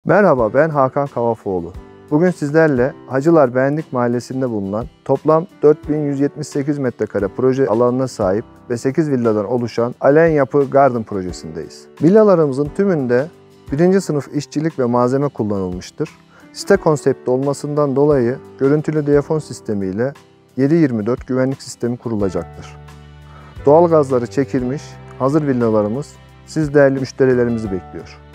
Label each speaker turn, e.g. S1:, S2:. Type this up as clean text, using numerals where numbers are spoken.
S1: Merhaba, ben Hakan Kavafoğlu. Bugün sizlerle Hacılar Beğendik Mahallesi'nde bulunan toplam 4178 metrekare proje alanına sahip ve 8 villadan oluşan Alen Yapı Garden projesindeyiz. Villalarımızın tümünde 1. sınıf işçilik ve malzeme kullanılmıştır. Site konsepti olmasından dolayı görüntülü diyafon sistemiyle 7/24 güvenlik sistemi kurulacaktır. Doğalgazları çekilmiş hazır villalarımız siz değerli müşterilerimizi bekliyor.